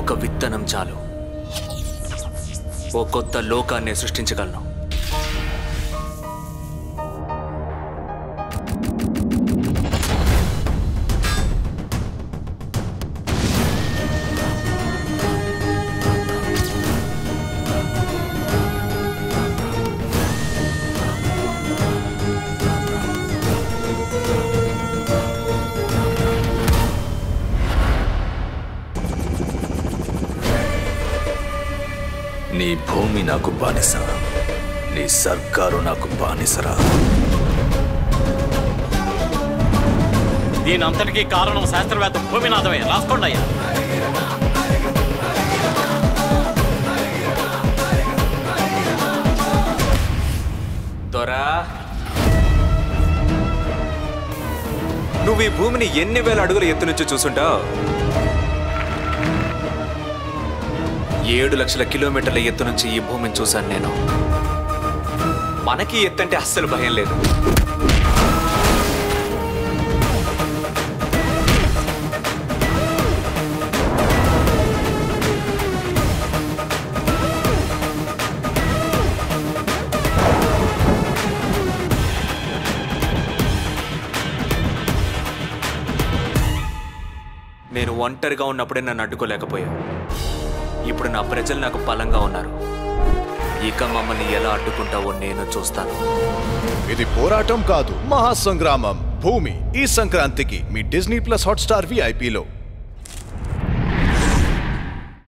ఒక విత్తనం చాలు ఓ కొత్త లోకాన్ని సృష్టించగలను. నీ భూమి నాకు బానిస, నీ సర్కారు నాకు బానిసరా. దీనంతటికీ కారణం శాస్త్రవేత్త భూమినాథమే. రాసుకోండి అయ్యా. దొరా, నువ్వు ఈ భూమిని ఎన్ని వేల అడుగుల ఎత్తు నుంచి చూసుంటావు? 7 లక్షల కిలోమీటర్ల ఎత్తు నుంచి ఈ భూమిని చూశాను నేను. మనకి ఎత్తంటే అస్సలు భయం లేదు. నేను ఒంటరిగా ఉన్నప్పుడే నన్ను అడ్డుకోలేకపోయావు. ఇప్పుడు నా ప్రజలు నాకు బలంగా ఉన్నారు. ఇక మమ్మల్ని ఎలా అడ్డుకుంటావో నేను చూస్తాను. ఇది పోరాటం కాదు, మహాసంగ్రామం. భూమి ఈ సంక్రాంతికి మీ డిజ్నీ ప్లస్ హాట్‌స్టార్ VIPలో.